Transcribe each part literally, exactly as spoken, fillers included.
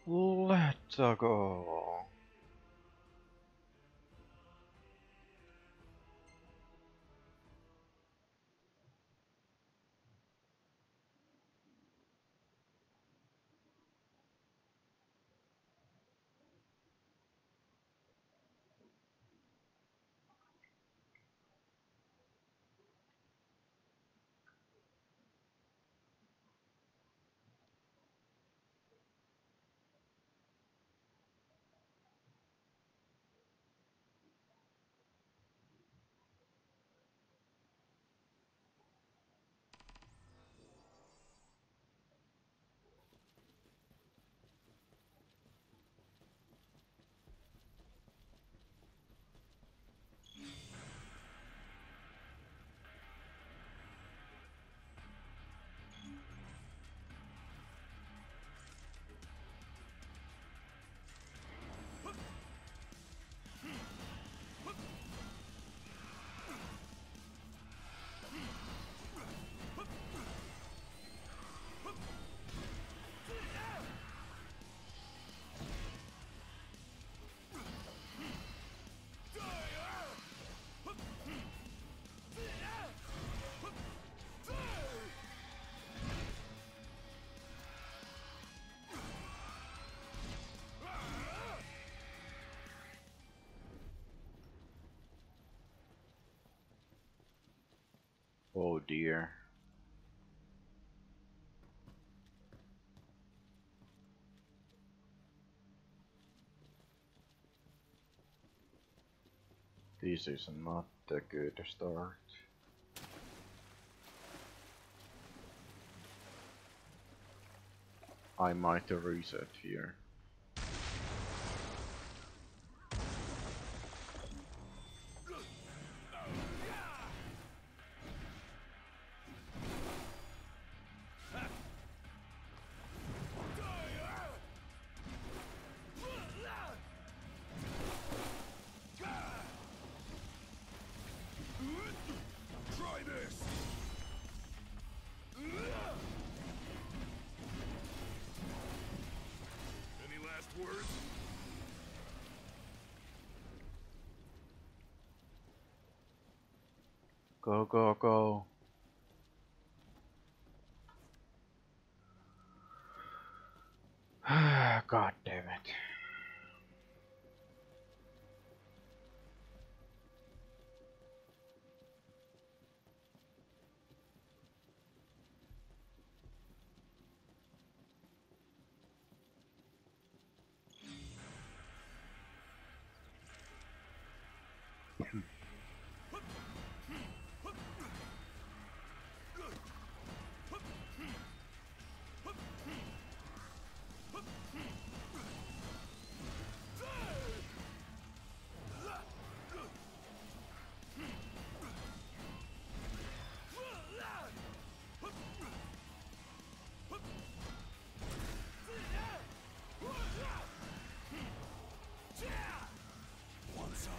Let's go. Oh dear. This is not a good start. I might reset here. Try this! Any last words? Go, go, go. God damn it. Want some?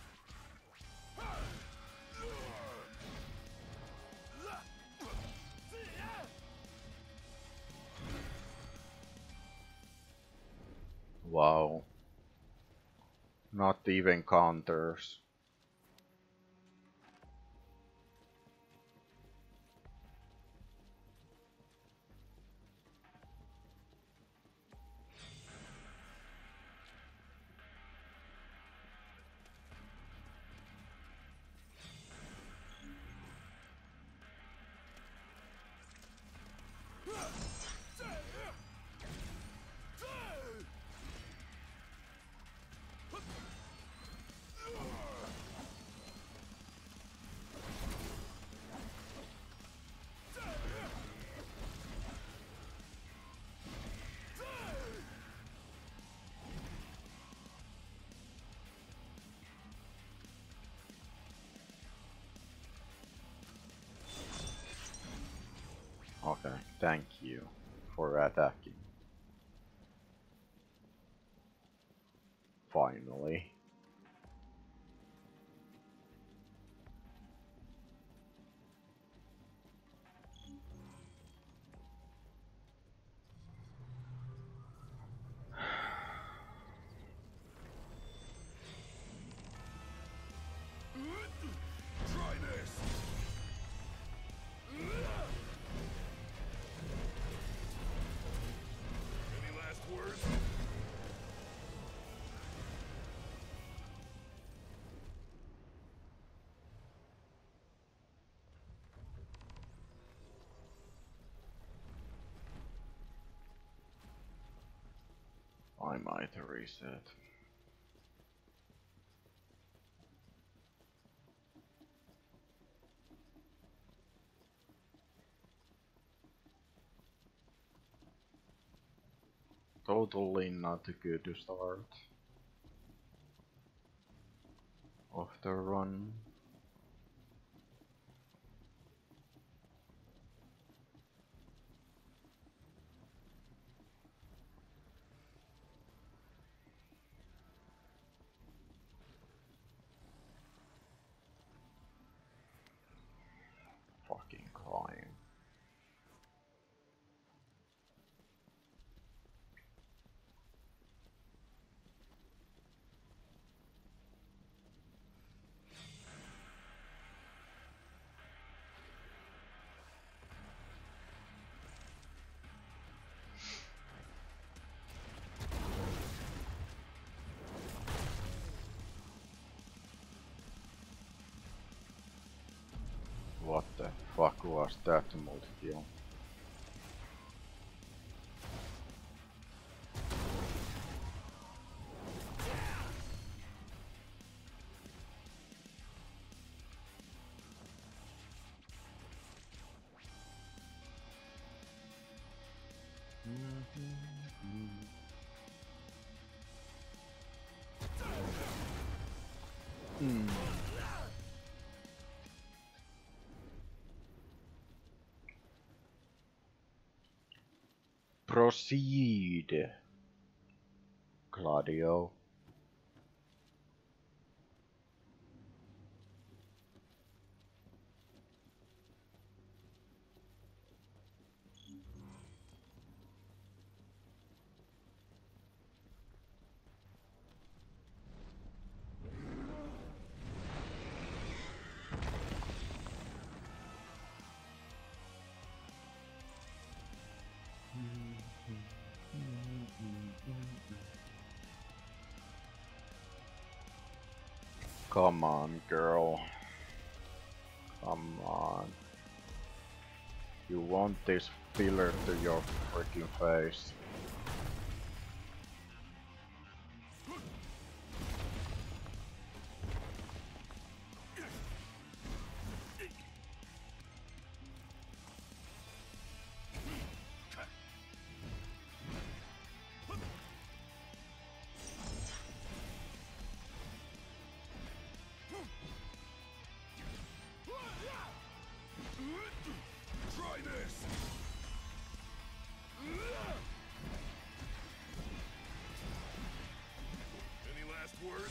Wow. Not even counters. Okay, thank you for attacking. Finally. I might reset. Totally not a good start of the run. Fucking climb. What the fuck was that multi-kill? Mm. Proceed, Claudio. Come on, girl. Come on. You want this filler to your freaking face. Try this. Any last words?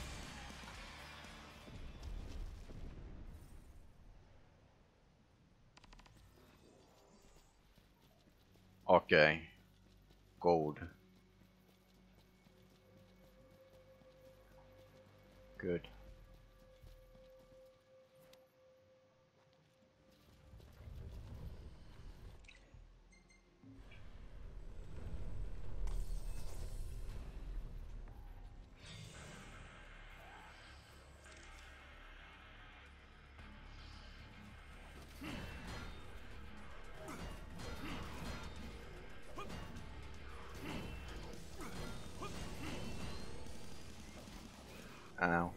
Okay. Gold. Good. Ow.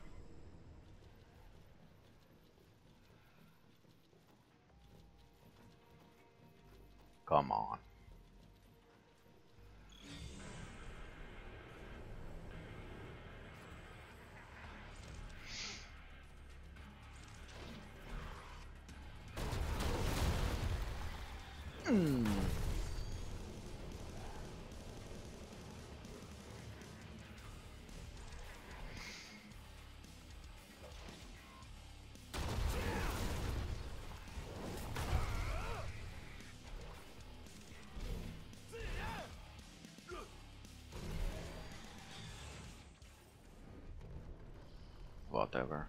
Come on. Mm. Whatever.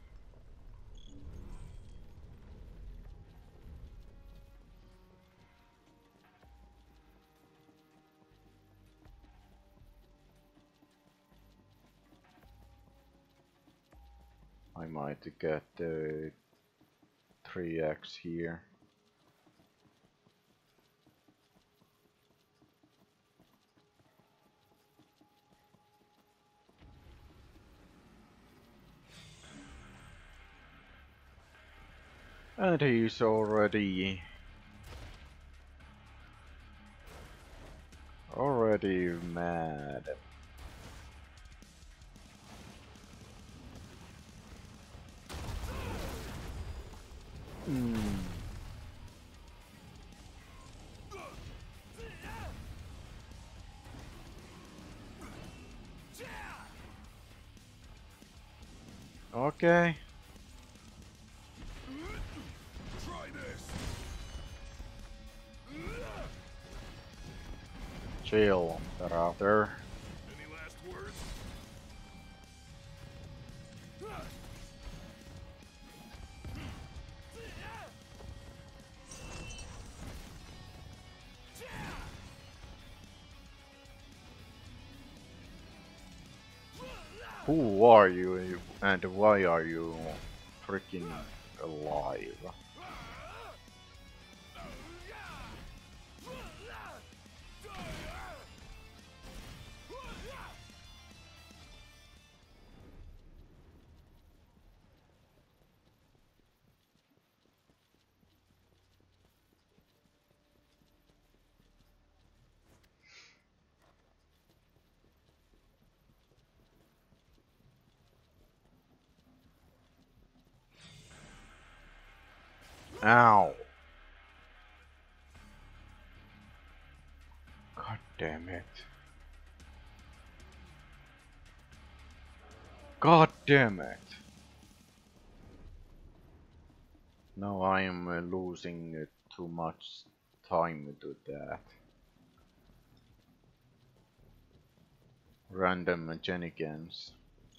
I might get the three X here. And he's already... already mad. Hmm. Okay. Try this. Chill. Get out there. Any last words? Who are you and why are you freaking alive? Ow. God damn it. God damn it. Now I am uh, losing uh, too much time to that. Random shenanigans.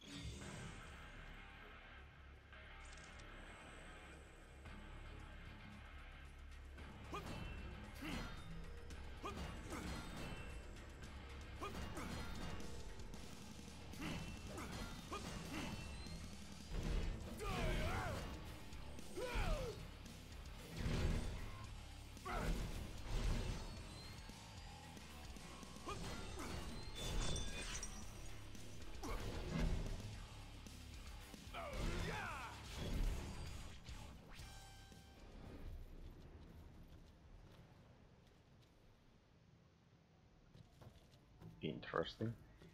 Interesting.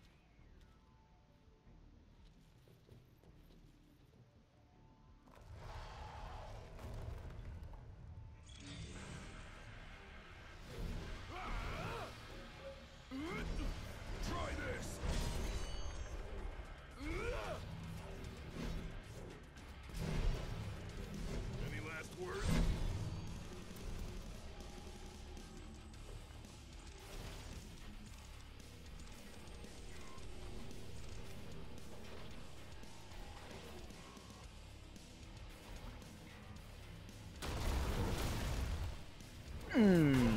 Try this. Any last words? Hmm.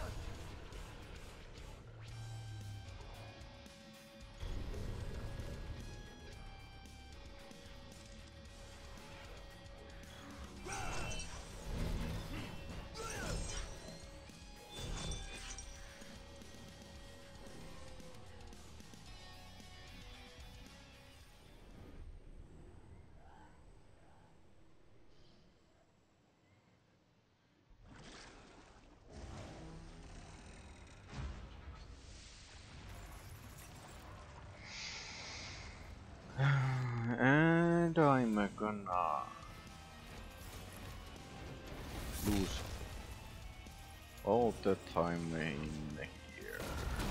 And I'm gonna lose all the time in here.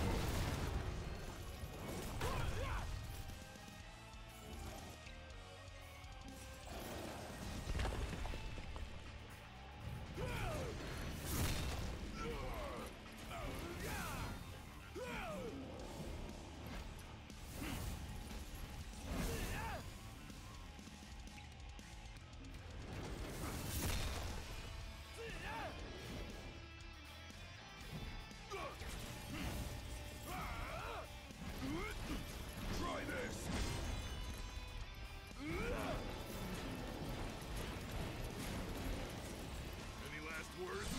Try this. Any last words?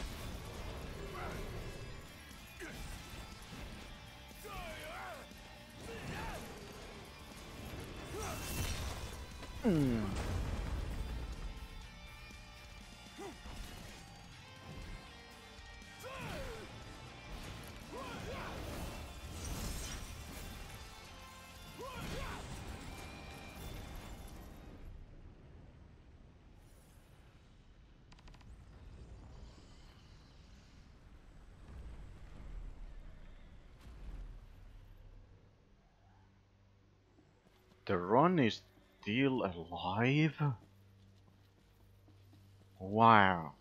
Hmm. The run is still alive? Wow.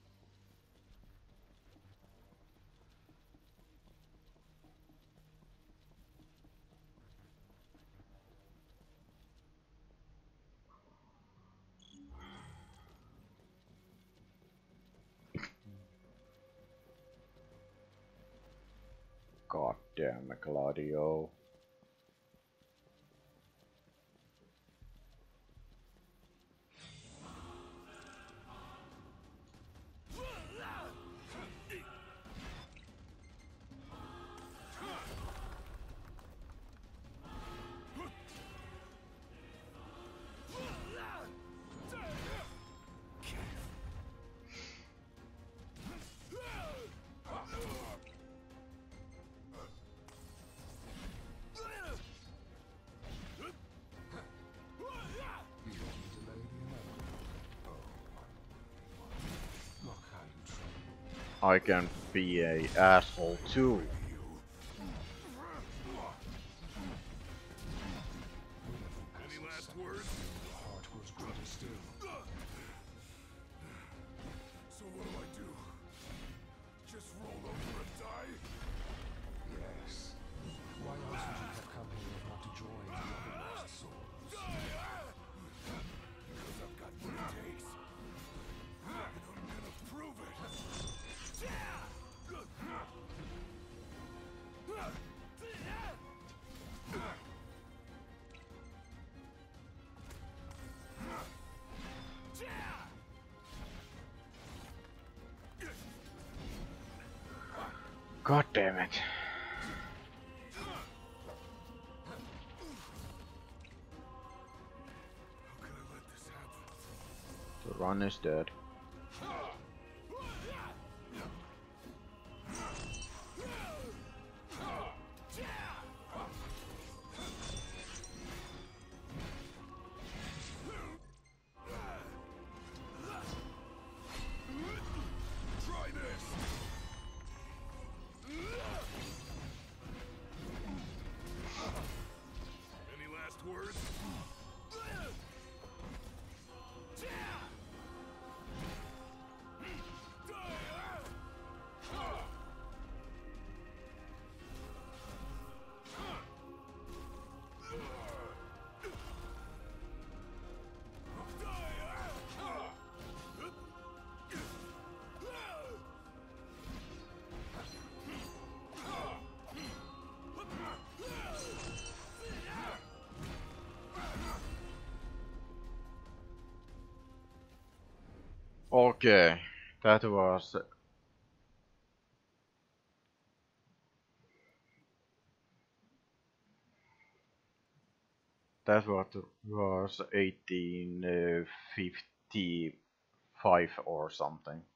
God damn it, Gladio. I can be a asshole too. Any last words? Heart was greater still. So what do I do? Just roll over and die? Yes. Why else would you have come here if not to join the other lost souls? Because I've got what it takes. And I'm gonna prove it. God damn it. How could I let this happen? The run is dead. Try this! Any last words? Okay, that was that what was eighteen fifty-five or something.